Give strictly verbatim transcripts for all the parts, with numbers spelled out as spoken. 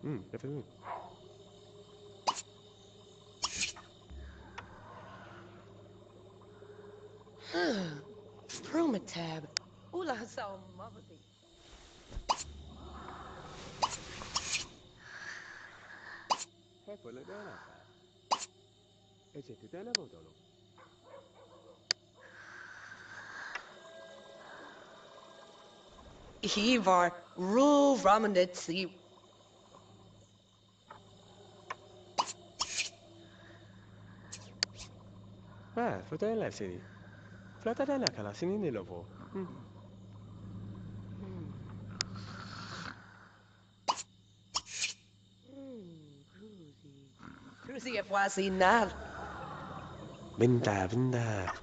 Hmm, definitely. Prometab. Ula saw mavati. Hey, pull it down. It's a titana bottle. Ivar ru ramanetsi. Ah, fratello la serie. Flattata la cala sinini lovo. Hmm. Cruzy F Y C nar. Vinda, vinda.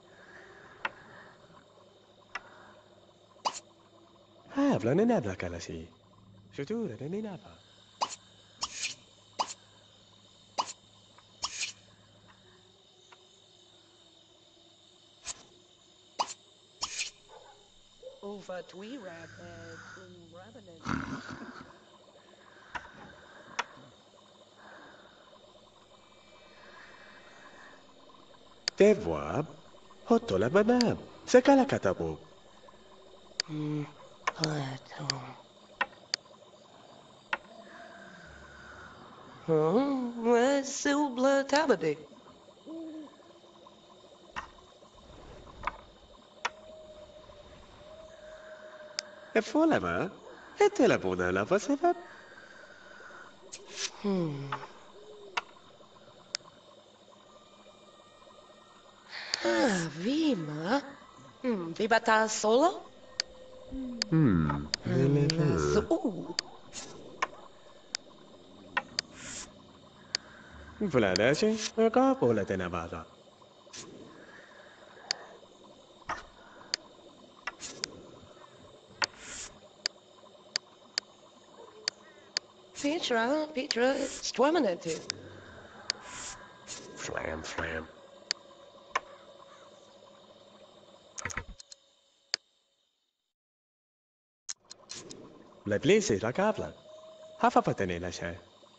Ah, vla ne nabla cala si. Surtout, la ne nabla. Over twee rab twin rabbit. Te vois, hotto la banab. Se cala catabo. Hmm. Hmm. Silbla tabadi. E folema? E te la buona la faceva? Hmm. Ah, Vima. Hmm. Vibata solo? Hmm, vele So, vele. ooh. Vla dace, e capo la te navata. Petra, Petra, stwamanatu. Flam, flam. La place la capla. Hafa patene la c'è.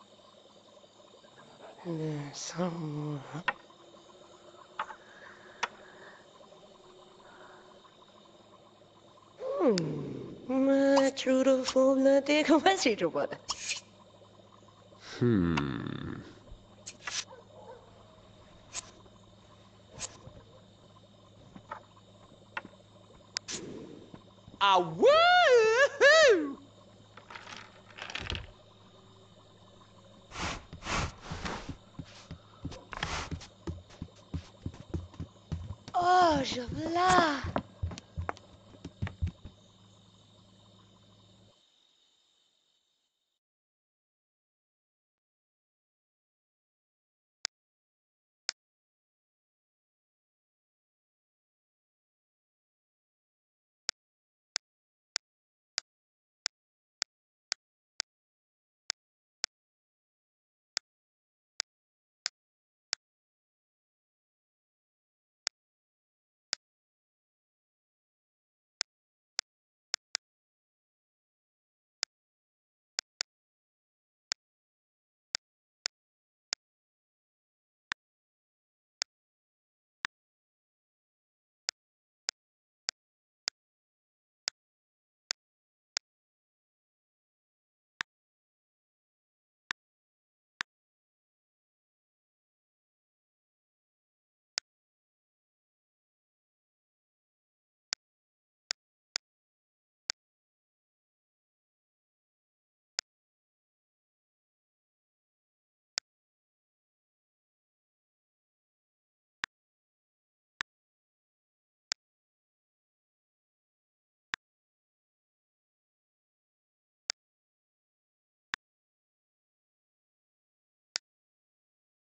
So. Hmm. True to full na dig a message or what? Hmm. Ah, woo! Oh, je v'là.